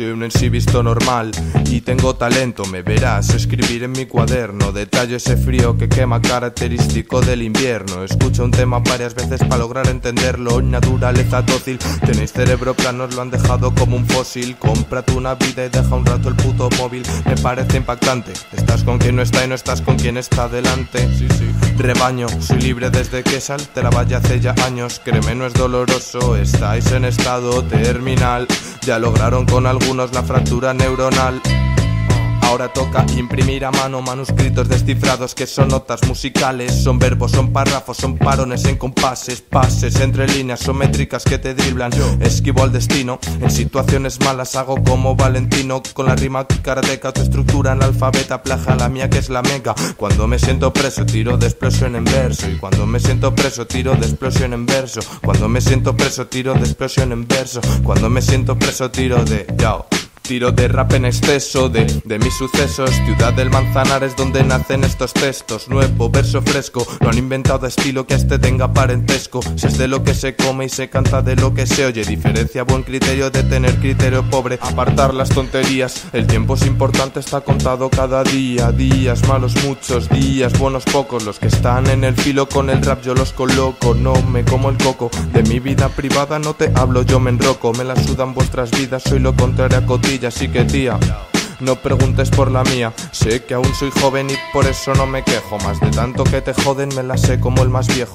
Soy un en sí visto normal y tengo talento, me verás escribir en mi cuaderno. Detallo ese frío que quema, característico del invierno. Escucho un tema varias veces para lograr entenderlo. Naturaleza dócil, tenéis cerebro plano, os lo han dejado como un fósil. Cómprate una vida y deja un rato el puto móvil. Me parece impactante, estás con quien no está y no estás con quien está delante. Sí. Rebaño, soy libre desde que salté la valla hace ya años. Créeme, no es doloroso, estáis en estado terminal. Ya lograron con algunos la fractura neuronal. Ahora toca imprimir a mano manuscritos descifrados que son notas musicales. Son verbos, son párrafos, son parones en compases. Pases entre líneas, son métricas que te driblan. Esquivo al destino, en situaciones malas hago como Valentino. Con la rima karateca, tu estructura analfabeta plagia la mía que es la mega. Cuando me siento preso tiro de explosión en verso. Y cuando me siento preso tiro de explosión en verso. Cuando me siento preso tiro de explosión en verso. Cuando me siento preso tiro de yao. Tiro de rap en exceso de mis sucesos. Ciudad del Manzanares donde nacen estos textos. Nuevo verso fresco, lo han inventado a estilo que este tenga parentesco. Si es de lo que se come y se canta de lo que se oye. Diferencia buen criterio de tener criterio pobre. Apartar las tonterías, el tiempo es importante, está contado cada día. Días malos muchos, días buenos pocos. Los que están en el filo con el rap yo los coloco. No me como el coco, de mi vida privada no te hablo, yo me enroco. Me la sudan vuestras vidas, soy lo contrario a cotilla. Así que tía, no preguntes por la mía. Sé que aún soy joven y por eso no me quejo. Más de tanto que te joden me la sé como el más viejo.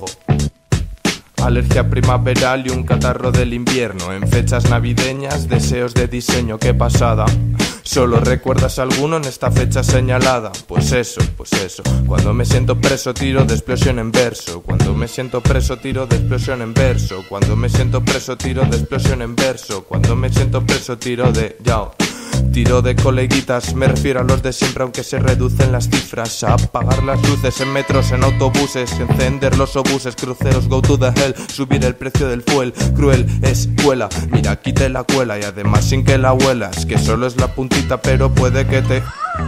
Alergia primaveral y un catarro del invierno. En fechas navideñas, deseos de diseño, qué pasada. ¿Solo recuerdas alguno en esta fecha señalada? Pues eso. Cuando me siento preso tiro de explosión en verso. Cuando me siento preso tiro de explosión en verso. Cuando me siento preso tiro de explosión en verso. Cuando me siento preso tiro de yao. Tiro de coleguitas, me refiero a los de siempre aunque se reducen las cifras. A apagar las luces en metros, en autobuses, encender los obuses, cruceros go to the hell, subir el precio del fuel. Cruel escuela, mira aquí te la cuela y además sin que la huelas. Que solo es la puntita pero puede que te...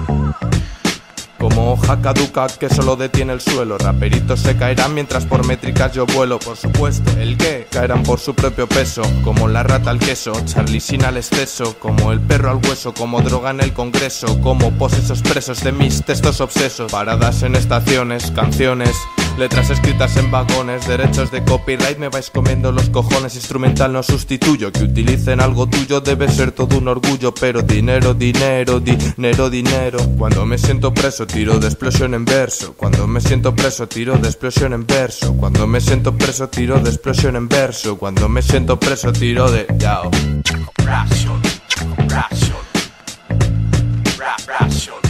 Como hoja caduca que solo detiene el suelo. Raperitos se caerán mientras por métricas yo vuelo. Por supuesto, ¿el qué? Caerán por su propio peso. Como la rata al queso, Charlie sin al exceso. Como el perro al hueso, como droga en el congreso. Como posesos presos de mis textos obsesos. Paradas en estaciones, canciones, letras escritas en vagones. Derechos de copyright me vais comiendo los cojones. Instrumental no sustituyo, que utilicen algo tuyo debe ser todo un orgullo. Pero dinero. Cuando me siento preso tiro de explosión en verso. Cuando me siento preso tiro de explosión en verso. Cuando me siento preso tiro de explosión en verso. Cuando me siento preso tiro de yao. Ration.